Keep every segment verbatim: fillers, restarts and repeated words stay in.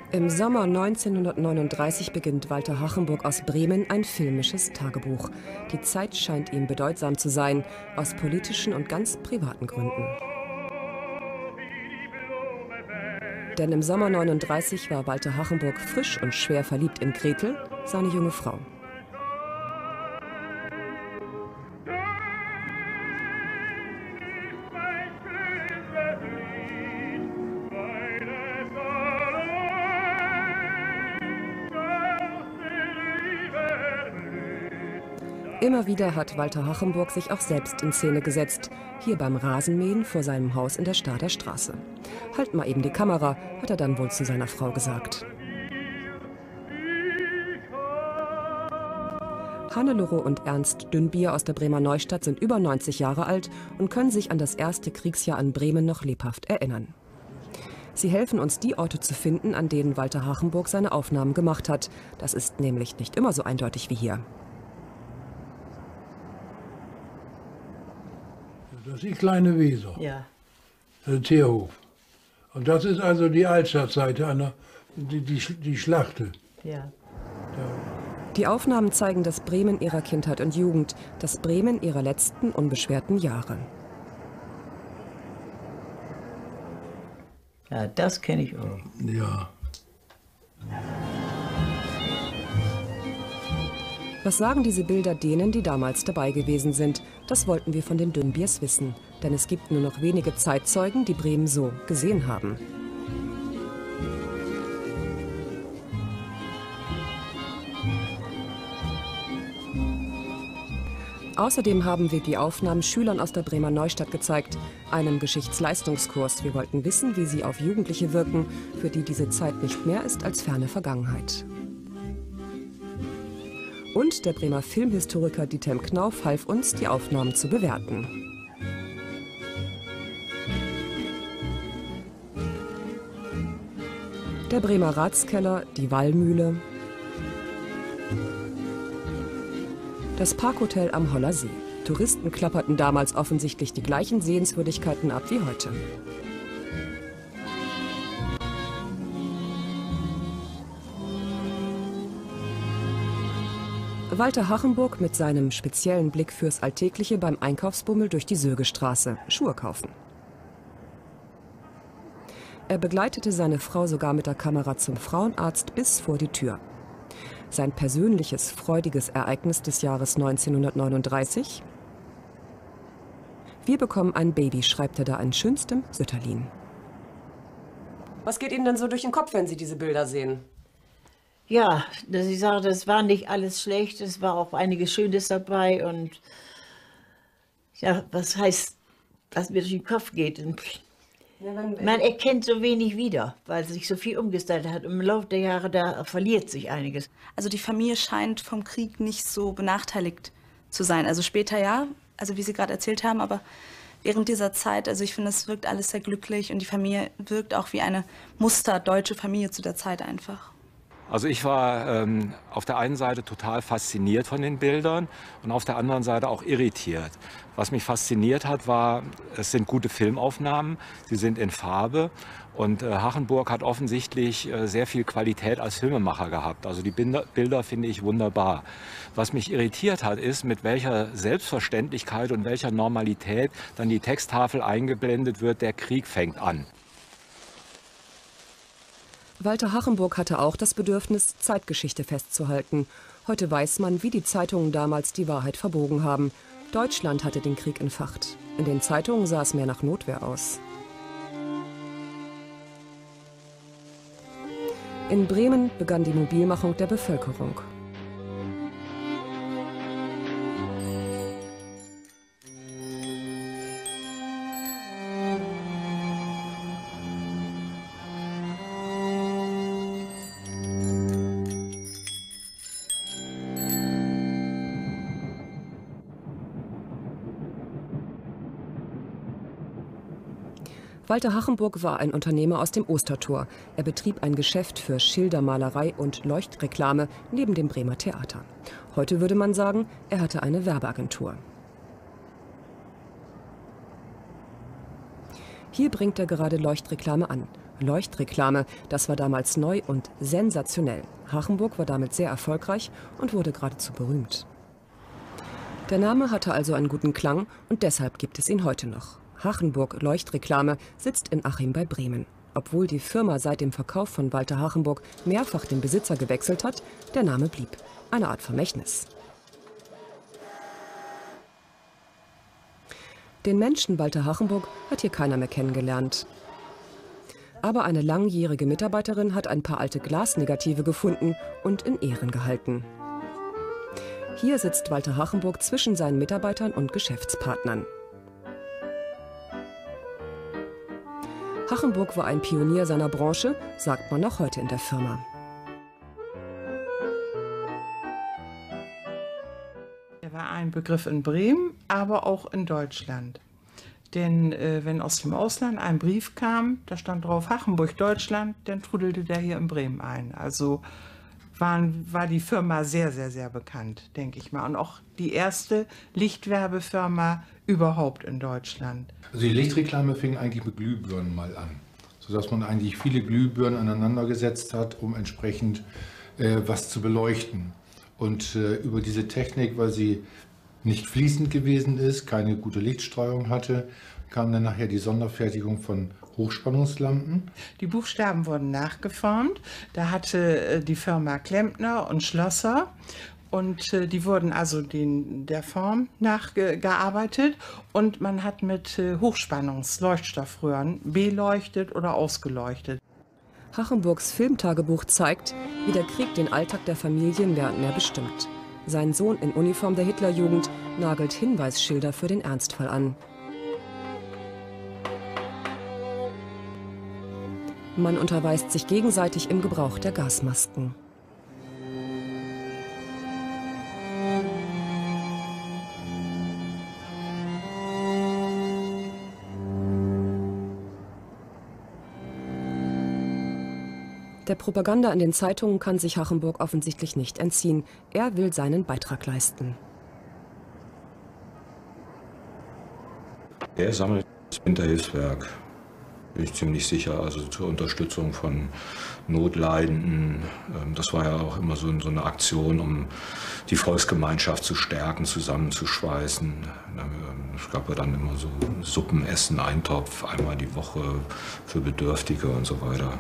Im Sommer neunzehnhundertneununddreißig beginnt Walter Hachenburg aus Bremen ein filmisches Tagebuch. Die Zeit scheint ihm bedeutsam zu sein, aus politischen und ganz privaten Gründen. Denn im Sommer neununddreißig war Walter Hachenburg frisch und schwer verliebt in Gretel, seine junge Frau. Immer wieder hat Walter Hachenburg sich auch selbst in Szene gesetzt, hier beim Rasenmähen vor seinem Haus in der Stader Straße. Halt mal eben die Kamera, hat er dann wohl zu seiner Frau gesagt. Hannelore und Ernst Dünnbier aus der Bremer Neustadt sind über neunzig Jahre alt und können sich an das erste Kriegsjahr in Bremen noch lebhaft erinnern. Sie helfen uns, die Orte zu finden, an denen Walter Hachenburg seine Aufnahmen gemacht hat. Das ist nämlich nicht immer so eindeutig wie hier. Das ist die kleine Weser, ja. Der Teerhof. Und das ist also die Altstadtseite, die, die, die Schlachte. Ja. Die Aufnahmen zeigen das Bremen ihrer Kindheit und Jugend, das Bremen ihrer letzten unbeschwerten Jahre. Ja, das kenne ich auch. Ja. Was sagen diese Bilder denen, die damals dabei gewesen sind? Das wollten wir von den Dünnbiers wissen. Denn es gibt nur noch wenige Zeitzeugen, die Bremen so gesehen haben. Außerdem haben wir die Aufnahmen Schülern aus der Bremer Neustadt gezeigt, einem Geschichtsleistungskurs. Wir wollten wissen, wie sie auf Jugendliche wirken, für die diese Zeit nicht mehr ist als ferne Vergangenheit. Und der Bremer Filmhistoriker Diethelm Knauf half uns, die Aufnahmen zu bewerten. Der Bremer Ratskeller, die Wallmühle, das Parkhotel am Holler See. Touristen klapperten damals offensichtlich die gleichen Sehenswürdigkeiten ab wie heute. Walter Hachenburg mit seinem speziellen Blick fürs Alltägliche beim Einkaufsbummel durch die Sögestraße, Schuhe kaufen. Er begleitete seine Frau sogar mit der Kamera zum Frauenarzt bis vor die Tür. Sein persönliches, freudiges Ereignis des Jahres neunzehnhundertneununddreißig. Wir bekommen ein Baby, schreibt er da in schönstem Sütterlin. Was geht Ihnen denn so durch den Kopf, wenn Sie diese Bilder sehen? Ja, dass ich sage, das war nicht alles schlecht, es war auch einiges Schönes dabei und ja, was heißt, was mir durch den Kopf geht. Und ja, man, man erkennt so wenig wieder, weil sich so viel umgestellt hat. Im Laufe der Jahre, da verliert sich einiges. Also die Familie scheint vom Krieg nicht so benachteiligt zu sein. Also später ja, also wie Sie gerade erzählt haben, aber während dieser Zeit, also ich finde, es wirkt alles sehr glücklich und die Familie wirkt auch wie eine musterdeutsche Familie zu der Zeit einfach. Also ich war ähm, auf der einen Seite total fasziniert von den Bildern und auf der anderen Seite auch irritiert. Was mich fasziniert hat, war, es sind gute Filmaufnahmen, sie sind in Farbe und äh, Hachenburg hat offensichtlich äh, sehr viel Qualität als Filmemacher gehabt. Also die Bilder, Bilder finde ich wunderbar. Was mich irritiert hat, ist, mit welcher Selbstverständlichkeit und welcher Normalität dann die Texttafel eingeblendet wird, der Krieg fängt an. Walter Hachenburg hatte auch das Bedürfnis, Zeitgeschichte festzuhalten. Heute weiß man, wie die Zeitungen damals die Wahrheit verbogen haben. Deutschland hatte den Krieg entfacht. In den Zeitungen sah es mehr nach Notwehr aus. In Bremen begann die Mobilmachung der Bevölkerung. Walter Hachenburg war ein Unternehmer aus dem Ostertor. Er betrieb ein Geschäft für Schildermalerei und Leuchtreklame neben dem Bremer Theater. Heute würde man sagen, er hatte eine Werbeagentur. Hier bringt er gerade Leuchtreklame an. Leuchtreklame, das war damals neu und sensationell. Hachenburg war damit sehr erfolgreich und wurde geradezu berühmt. Der Name hatte also einen guten Klang und deshalb gibt es ihn heute noch. Hachenburg Leuchtreklame sitzt in Achim bei Bremen. Obwohl die Firma seit dem Verkauf von Walter Hachenburg mehrfach den Besitzer gewechselt hat, der Name blieb. Eine Art Vermächtnis. Den Menschen Walter Hachenburg hat hier keiner mehr kennengelernt. Aber eine langjährige Mitarbeiterin hat ein paar alte Glasnegative gefunden und in Ehren gehalten. Hier sitzt Walter Hachenburg zwischen seinen Mitarbeitern und Geschäftspartnern. Hachenburg war ein Pionier seiner Branche, sagt man noch heute in der Firma. Er war ein Begriff in Bremen, aber auch in Deutschland. Denn äh, wenn aus dem Ausland ein Brief kam, da stand drauf Hachenburg, Deutschland, dann trudelte der hier in Bremen ein. Also waren, war die Firma sehr, sehr, sehr bekannt, denke ich mal. Und auch die erste Lichtwerbefirma überhaupt in Deutschland. Also die Lichtreklame fing eigentlich mit Glühbirnen mal an, sodass man eigentlich viele Glühbirnen aneinander gesetzt hat, um entsprechend äh, was zu beleuchten. Und äh, über diese Technik, weil sie nicht fließend gewesen ist, keine gute Lichtstreuung hatte, kam dann nachher die Sonderfertigung von Hochspannungslampen. Die Buchstaben wurden nachgeformt. Da hatte äh, die Firma Klempner und Schlosser. Und äh, die wurden also den, der Form nachgearbeitet und man hat mit äh, Hochspannungsleuchtstoffröhren beleuchtet oder ausgeleuchtet. Hachenburgs Filmtagebuch zeigt, wie der Krieg den Alltag der Familie mehr und mehr bestimmt. Sein Sohn in Uniform der Hitlerjugend nagelt Hinweisschilder für den Ernstfall an. Man unterweist sich gegenseitig im Gebrauch der Gasmasken. Der Propaganda in den Zeitungen kann sich Hachenburg offensichtlich nicht entziehen. Er will seinen Beitrag leisten. Er sammelt das Winterhilfswerk, bin ich ziemlich sicher, also zur Unterstützung von Notleidenden. Das war ja auch immer so eine Aktion, um die Volksgemeinschaft zu stärken, zusammenzuschweißen. Es gab ja dann immer so Suppenessen, Eintopf, einmal die Woche für Bedürftige und so weiter.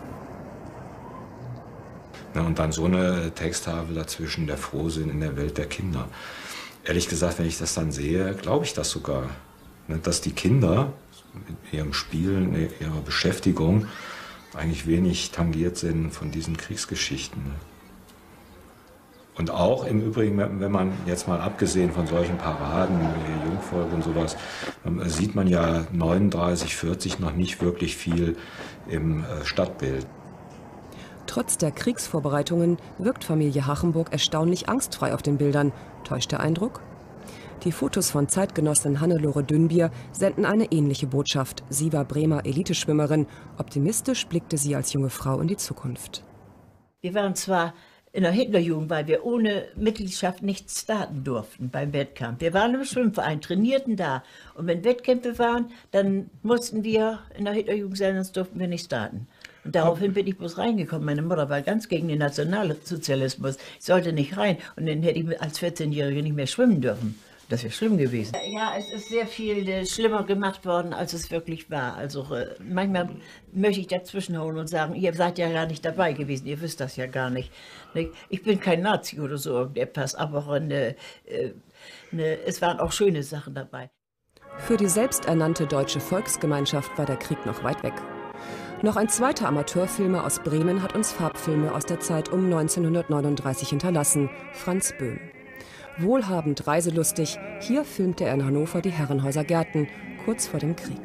Ja, und dann so eine Texttafel dazwischen, der Frohsinn in der Welt der Kinder. Ehrlich gesagt, wenn ich das dann sehe, glaube ich das sogar. Ne, dass die Kinder mit ihrem Spielen, ihrer Beschäftigung eigentlich wenig tangiert sind von diesen Kriegsgeschichten. Und auch im Übrigen, wenn man jetzt mal abgesehen von solchen Paraden wie Jungvolk und sowas, sieht man ja neununddreißig, vierzig noch nicht wirklich viel im Stadtbild. Trotz der Kriegsvorbereitungen wirkt Familie Hachenburg erstaunlich angstfrei auf den Bildern. Täuscht der Eindruck? Die Fotos von Zeitgenossin Hannelore Dünnbier senden eine ähnliche Botschaft. Sie war Bremer Eliteschwimmerin. Optimistisch blickte sie als junge Frau in die Zukunft. Wir waren zwar in der Hitlerjugend, weil wir ohne Mitgliedschaft nicht starten durften beim Wettkampf. Wir waren im Schwimmverein, trainierten da. Und wenn Wettkämpfe waren, dann mussten wir in der Hitlerjugend sein, sonst durften wir nicht starten. Und daraufhin bin ich bloß reingekommen. Meine Mutter war ganz gegen den Nationalsozialismus. Ich sollte nicht rein. Und dann hätte ich als vierzehnjährige nicht mehr schwimmen dürfen. Das wäre schlimm gewesen. Ja, es ist sehr viel äh, schlimmer gemacht worden, als es wirklich war. Also äh, manchmal möchte ich dazwischenhauen und sagen, ihr seid ja gar nicht dabei gewesen, ihr wisst das ja gar nicht. nicht? Ich bin kein Nazi oder so irgendetwas, aber eine, äh, eine, es waren auch schöne Sachen dabei. Für die selbsternannte deutsche Volksgemeinschaft war der Krieg noch weit weg. Noch ein zweiter Amateurfilmer aus Bremen hat uns Farbfilme aus der Zeit um neunzehnhundertneununddreißig hinterlassen, Franz Böhm. Wohlhabend, reiselustig, hier filmte er in Hannover die Herrenhäuser Gärten, kurz vor dem Krieg.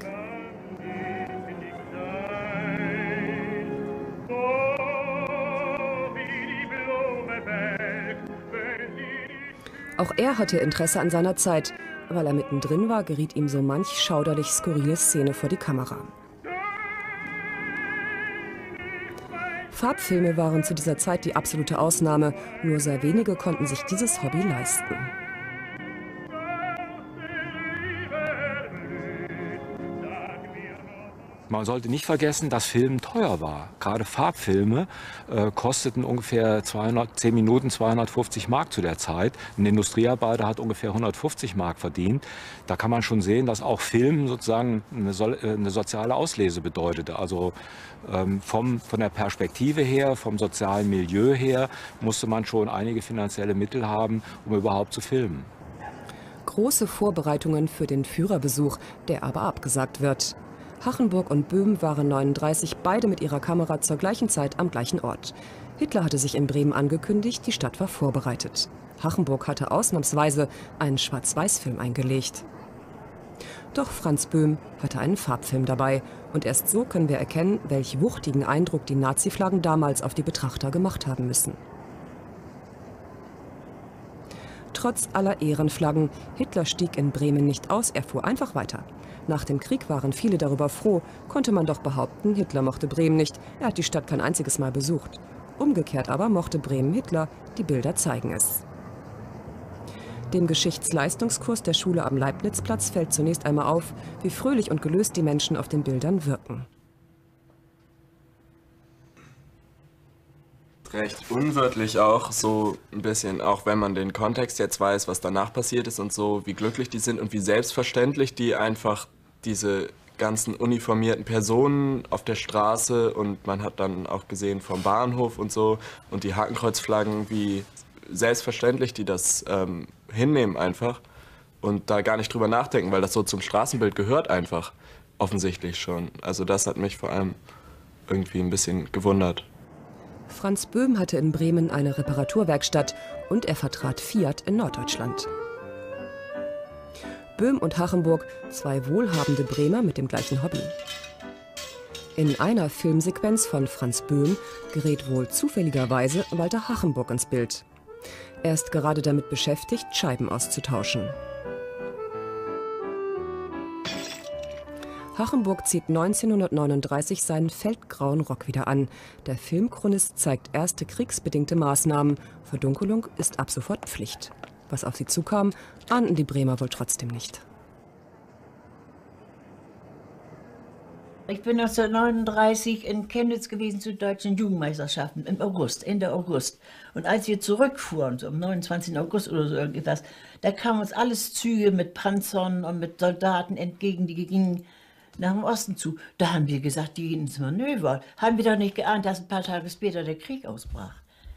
Auch er hatte Interesse an seiner Zeit. Weil er mittendrin war, geriet ihm so manch schauderlich skurrile Szene vor die Kamera. Farbfilme waren zu dieser Zeit die absolute Ausnahme. Nur sehr wenige konnten sich dieses Hobby leisten. Man sollte nicht vergessen, dass Film teuer war. Gerade Farbfilme äh, kosteten ungefähr zweihundertzehn Minuten zweihundertfünfzig Mark zu der Zeit. Ein Industriearbeiter hat ungefähr hundertfünfzig Mark verdient. Da kann man schon sehen, dass auch Film sozusagen eine, so eine soziale Auslese bedeutete. Also ähm, vom, von der Perspektive her, vom sozialen Milieu her, musste man schon einige finanzielle Mittel haben, um überhaupt zu filmen. Große Vorbereitungen für den Führerbesuch, der aber abgesagt wird. Hachenburg und Böhm waren neununddreißig beide mit ihrer Kamera zur gleichen Zeit am gleichen Ort. Hitler hatte sich in Bremen angekündigt, die Stadt war vorbereitet. Hachenburg hatte ausnahmsweise einen Schwarz-Weiß-Film eingelegt. Doch Franz Böhm hatte einen Farbfilm dabei. Und erst so können wir erkennen, welch wuchtigen Eindruck die Nazi-Flaggen damals auf die Betrachter gemacht haben müssen. Trotz aller Ehrenflaggen, Hitler stieg in Bremen nicht aus, er fuhr einfach weiter. Nach dem Krieg waren viele darüber froh, konnte man doch behaupten, Hitler mochte Bremen nicht, er hat die Stadt kein einziges Mal besucht. Umgekehrt aber mochte Bremen Hitler, die Bilder zeigen es. Dem Geschichtsleistungskurs der Schule am Leibnizplatz fällt zunächst einmal auf, wie fröhlich und gelöst die Menschen auf den Bildern wirken. Recht unwirtlich auch, so ein bisschen, auch wenn man den Kontext jetzt weiß, was danach passiert ist und so, wie glücklich die sind und wie selbstverständlich die einfach diese ganzen uniformierten Personen auf der Straße, und man hat dann auch gesehen vom Bahnhof und so, und die Hakenkreuzflaggen, wie selbstverständlich die das ähm, hinnehmen einfach und da gar nicht drüber nachdenken, weil das so zum Straßenbild gehört einfach, offensichtlich schon. Also das hat mich vor allem irgendwie ein bisschen gewundert. Franz Böhm hatte in Bremen eine Reparaturwerkstatt und er vertrat Fiat in Norddeutschland. Böhm und Hachenburg, zwei wohlhabende Bremer mit dem gleichen Hobby. In einer Filmsequenz von Franz Böhm gerät wohl zufälligerweise Walter Hachenburg ins Bild. Er ist gerade damit beschäftigt, Scheiben auszutauschen. Hachenburg zieht neunzehnhundertneununddreißig seinen feldgrauen Rock wieder an. Der Filmchronist zeigt erste kriegsbedingte Maßnahmen. Verdunkelung ist ab sofort Pflicht. Was auf sie zukam, ahnten die Bremer wohl trotzdem nicht. Ich bin neunzehnhundertneununddreißig in Chemnitz gewesen zu deutschen Jugendmeisterschaften im August, Ende August. Und als wir zurückfuhren, so am neunundzwanzigsten August oder so irgendwas, da kamen uns alles Züge mit Panzern und mit Soldaten entgegen, die gingen nach dem Osten zu. Da haben wir gesagt, die gehen ins Manöver. Haben wir doch nicht geahnt, dass ein paar Tage später der Krieg ausbrach.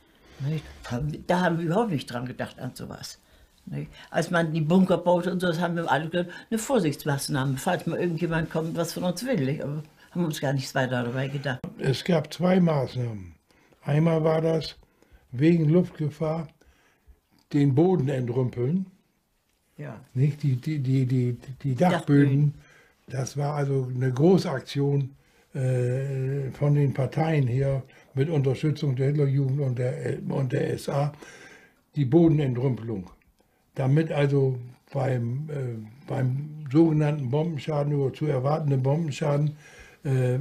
Da haben wir überhaupt nicht dran gedacht an sowas. Als man die Bunker baute und so, das haben wir alle gedacht, eine Vorsichtsmaßnahme, falls mal irgendjemand kommt, was von uns will. Aber haben uns gar nichts weiter dabei gedacht. Es gab zwei Maßnahmen. Einmal war das wegen Luftgefahr den Boden entrümpeln. Ja. Nicht die, die, die, die, die Dachböden. Das war also eine Großaktion äh, von den Parteien her mit Unterstützung der Hitlerjugend und der, und der S A, die Bodenentrümpelung. Damit also beim, äh, beim sogenannten Bombenschaden oder zu erwartenden Bombenschaden äh,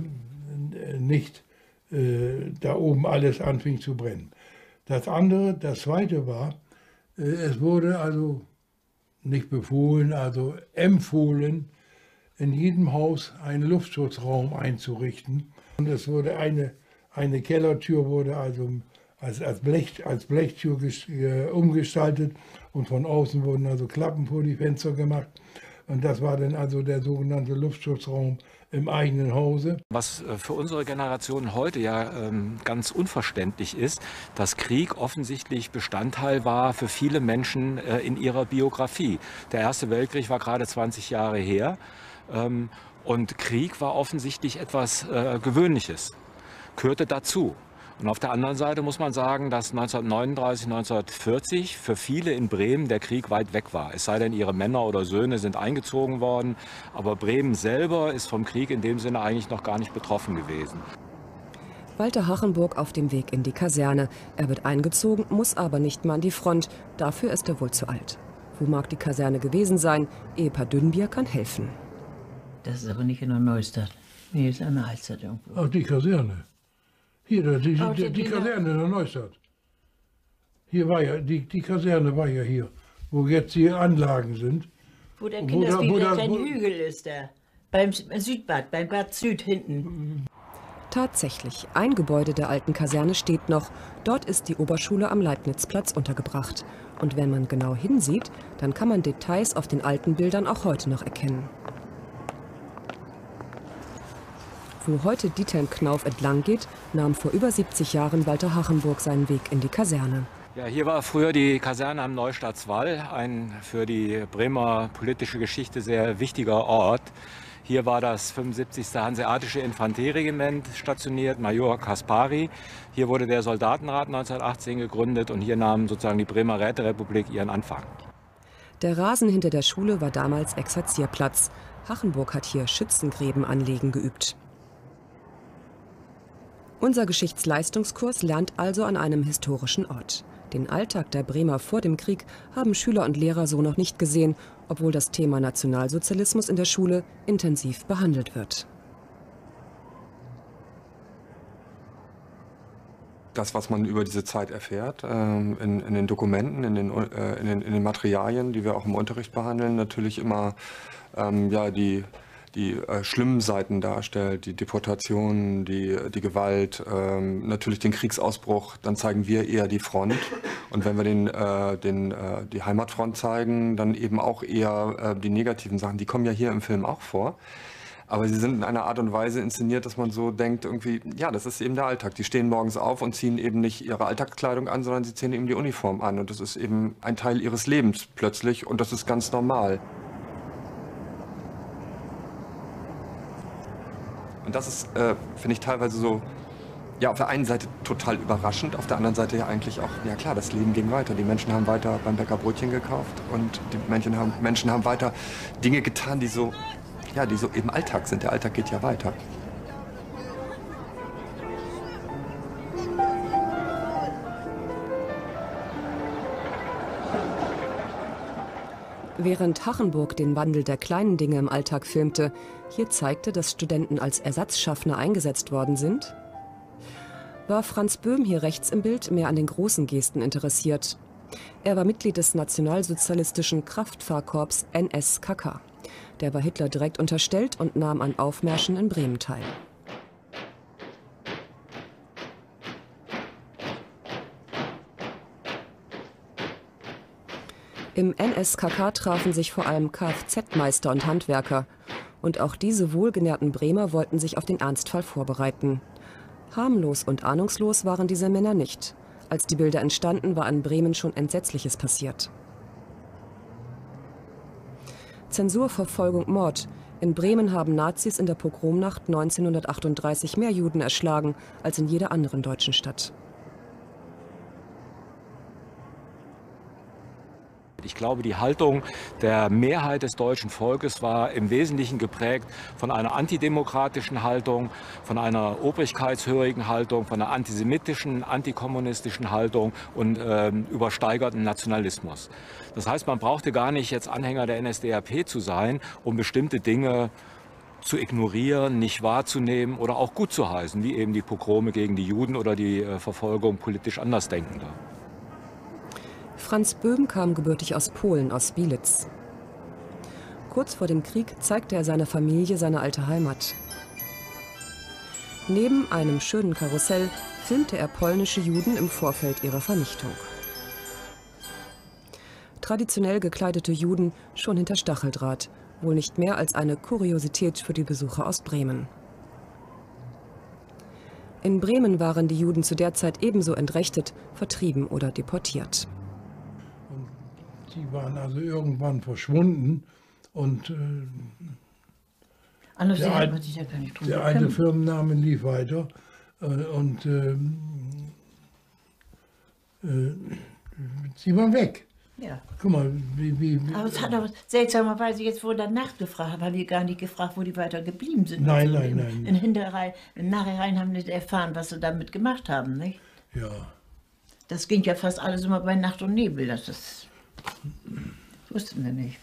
nicht äh, da oben alles anfing zu brennen. Das andere, das zweite war, äh, es wurde also nicht befohlen, also empfohlen, in jedem Haus einen Luftschutzraum einzurichten. Und es wurde eine, eine Kellertür wurde also als, als, Blech, als Blechtür äh, umgestaltet und von außen wurden also Klappen vor die Fenster gemacht. Und das war dann also der sogenannte Luftschutzraum im eigenen Hause. Was für unsere Generation heute ja ähm, ganz unverständlich ist, dass Krieg offensichtlich Bestandteil war für viele Menschen äh, in ihrer Biografie. Der Erste Weltkrieg war gerade zwanzig Jahre her. Ähm, und Krieg war offensichtlich etwas äh, Gewöhnliches, gehörte dazu. Und auf der anderen Seite muss man sagen, dass neunzehnhundertneununddreißig, neunzehnhundertvierzig für viele in Bremen der Krieg weit weg war. Es sei denn, ihre Männer oder Söhne sind eingezogen worden. Aber Bremen selber ist vom Krieg in dem Sinne eigentlich noch gar nicht betroffen gewesen. Walter Hachenburg auf dem Weg in die Kaserne. Er wird eingezogen, muss aber nicht mehr an die Front. Dafür ist er wohl zu alt. Wo mag die Kaserne gewesen sein? Ehepaar Dünnbier kann helfen. Das ist aber nicht in der Neustadt. Nee, ist in der Altstadt irgendwo. Ach, die Kaserne. Hier, die, die, Oh, die, die- die die- Kaserne in der Neustadt. Hier war ja, die, die Kaserne war ja hier, wo jetzt die Anlagen sind. Wo der Wo Kinderspiel, da- wo der da- kleine wo- Hügel ist, der. Beim Südbad, beim Bad Süd hinten. Tatsächlich, ein Gebäude der alten Kaserne steht noch. Dort ist die Oberschule am Leibnizplatz untergebracht. Und wenn man genau hinsieht, dann kann man Details auf den alten Bildern auch heute noch erkennen. Wo heute Diethelm Knauf entlang geht, nahm vor über siebzig Jahren Walter Hachenburg seinen Weg in die Kaserne. Ja, hier war früher die Kaserne am Neustadtswall, ein für die Bremer politische Geschichte sehr wichtiger Ort. Hier war das fünfundsiebzigste Hanseatische Infanterieregiment stationiert, Major Kaspari. Hier wurde der Soldatenrat neunzehnhundertachtzehn gegründet und hier nahm sozusagen die Bremer Räterepublik ihren Anfang. Der Rasen hinter der Schule war damals Exerzierplatz. Hachenburg hat hier Schützengräben anlegen geübt. Unser Geschichtsleistungskurs lernt also an einem historischen Ort. Den Alltag der Bremer vor dem Krieg haben Schüler und Lehrer so noch nicht gesehen, obwohl das Thema Nationalsozialismus in der Schule intensiv behandelt wird. Das, was man über diese Zeit erfährt, ähm, in, in den Dokumenten, in den, äh, in, den, in den Materialien, die wir auch im Unterricht behandeln, natürlich immer ähm, ja, die, die äh, schlimmen Seiten darstellt, die Deportation, die, die Gewalt, ähm, natürlich den Kriegsausbruch, dann zeigen wir eher die Front. Und wenn wir den, äh, den, äh, die Heimatfront zeigen, dann eben auch eher äh, die negativen Sachen. Die kommen ja hier im Film auch vor. Aber sie sind in einer Art und Weise inszeniert, dass man so denkt, irgendwie, ja, das ist eben der Alltag. Die stehen morgens auf und ziehen eben nicht ihre Alltagskleidung an, sondern sie ziehen eben die Uniform an. Und das ist eben ein Teil ihres Lebens plötzlich und das ist ganz normal. Und das ist, äh, finde ich, teilweise so, ja, auf der einen Seite total überraschend, auf der anderen Seite ja eigentlich auch, ja klar, das Leben ging weiter. Die Menschen haben weiter beim Bäcker Brötchen gekauft und die Menschen haben, Menschen haben weiter Dinge getan, die so, ja, die so eben Alltag sind. Der Alltag geht ja weiter. Während Hachenburg den Wandel der kleinen Dinge im Alltag filmte, hier zeigte, dass Studenten als Ersatzschaffner eingesetzt worden sind, war Franz Böhm hier rechts im Bild mehr an den großen Gesten interessiert. Er war Mitglied des nationalsozialistischen Kraftfahrkorps N S K K. Der war Hitler direkt unterstellt und nahm an Aufmärschen in Bremen teil. Im N S K K trafen sich vor allem Kfz-Meister und Handwerker. Und auch diese wohlgenährten Bremer wollten sich auf den Ernstfall vorbereiten. Harmlos und ahnungslos waren diese Männer nicht. Als die Bilder entstanden, war in Bremen schon Entsetzliches passiert. Zensur, Verfolgung, Mord. In Bremen haben Nazis in der Pogromnacht neunzehnhundertachtunddreißig mehr Juden erschlagen als in jeder anderen deutschen Stadt. Ich glaube, die Haltung der Mehrheit des deutschen Volkes war im Wesentlichen geprägt von einer antidemokratischen Haltung, von einer obrigkeitshörigen Haltung, von einer antisemitischen, antikommunistischen Haltung und äh, übersteigerten Nationalismus. Das heißt, man brauchte gar nicht jetzt Anhänger der N S D A P zu sein, um bestimmte Dinge zu ignorieren, nicht wahrzunehmen oder auch gut zu heißen, wie eben die Pogrome gegen die Juden oder die äh, Verfolgung politisch Andersdenkender. Franz Böhm kam gebürtig aus Polen, aus Bilic. Kurz vor dem Krieg zeigte er seiner Familie seine alte Heimat. Neben einem schönen Karussell filmte er polnische Juden im Vorfeld ihrer Vernichtung. Traditionell gekleidete Juden schon hinter Stacheldraht, wohl nicht mehr als eine Kuriosität für die Besucher aus Bremen. In Bremen waren die Juden zu der Zeit ebenso entrechtet, vertrieben oder deportiert. Die waren also irgendwann verschwunden und äh, Anders der, hat ein, man sich ja gar nicht drum der alte Firmenname lief weiter äh, und äh, äh, sie waren weg. Ja. Guck mal, wie, wie, wie Aber es hat aber seltsamerweise, jetzt wurde danach gefragt, haben wir gar nicht gefragt, wo die weiter geblieben sind. Nein, also nein, im, nein. In Hinterrein, im Nachhinein haben wir nicht erfahren, was sie damit gemacht haben, nicht? Ja. Das ging ja fast alles immer bei Nacht und Nebel, das ist, wussten wir nicht.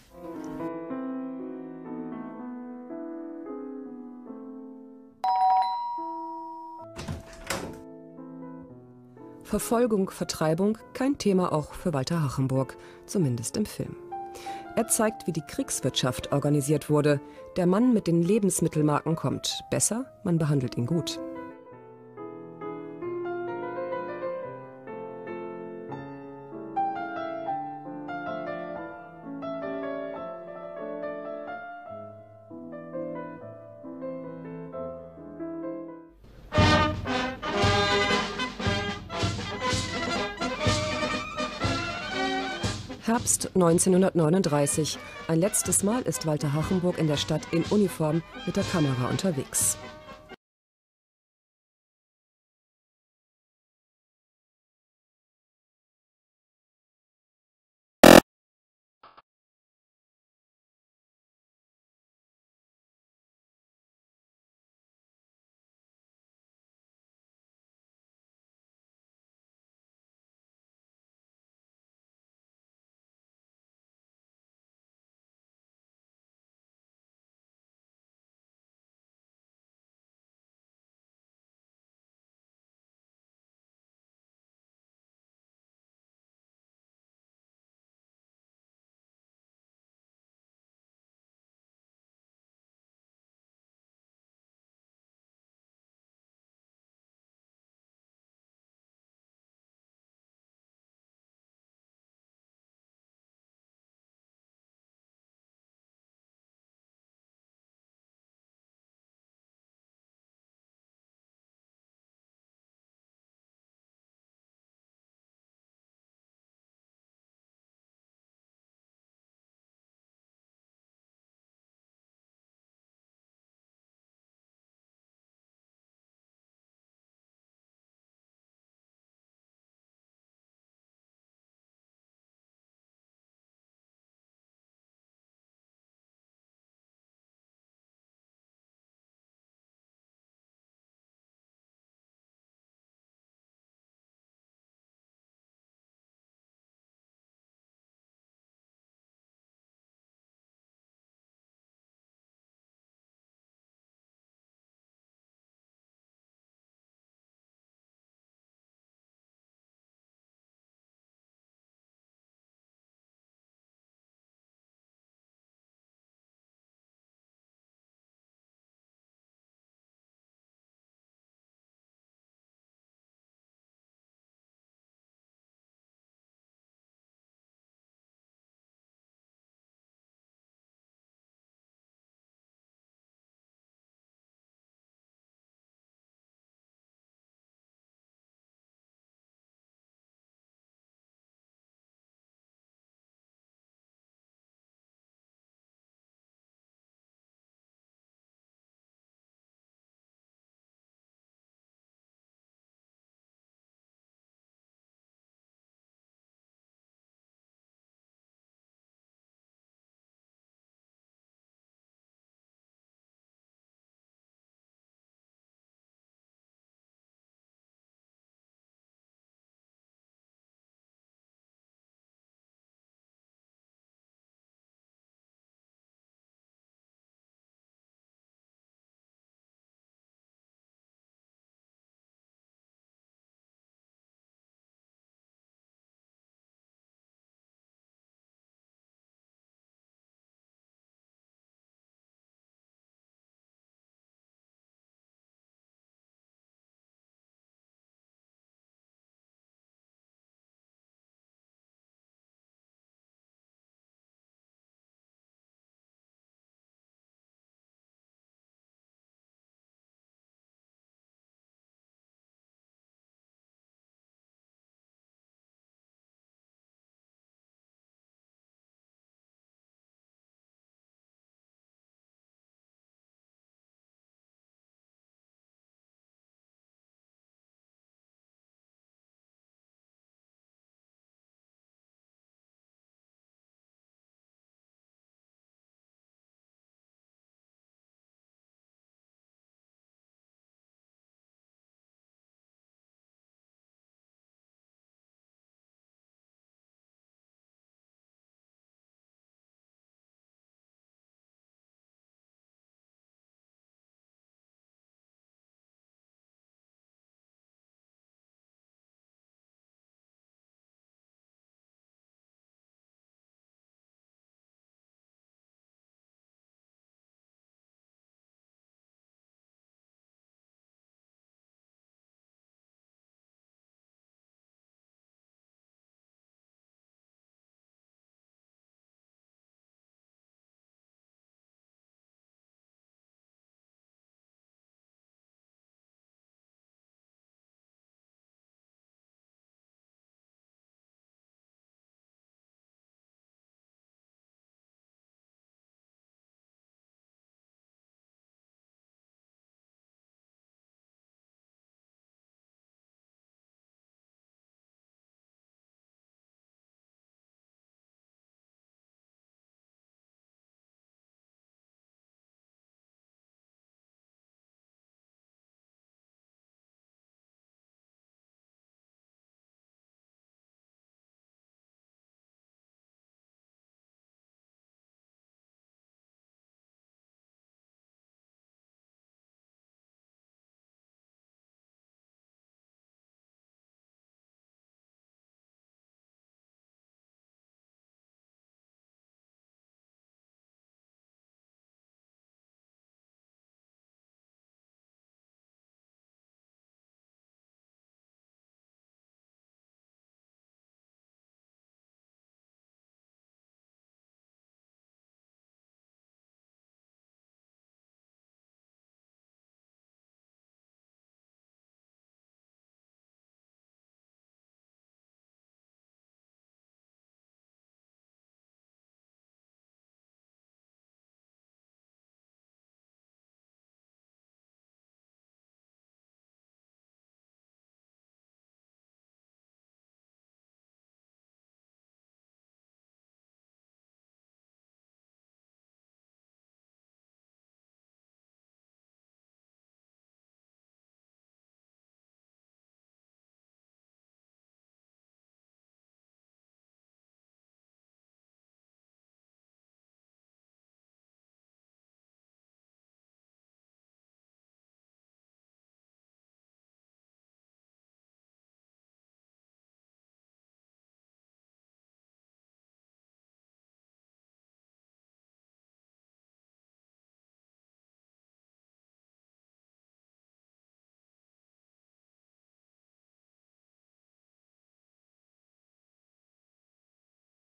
Verfolgung, Vertreibung, kein Thema auch für Walter Hachenburg, zumindest im Film. Er zeigt, wie die Kriegswirtschaft organisiert wurde. Der Mann mit den Lebensmittelmarken kommt. Besser, man behandelt ihn gut. Herbst neunzehnhundertneununddreißig. Ein letztes Mal ist Walter Hachenburg in der Stadt in Uniform mit der Kamera unterwegs.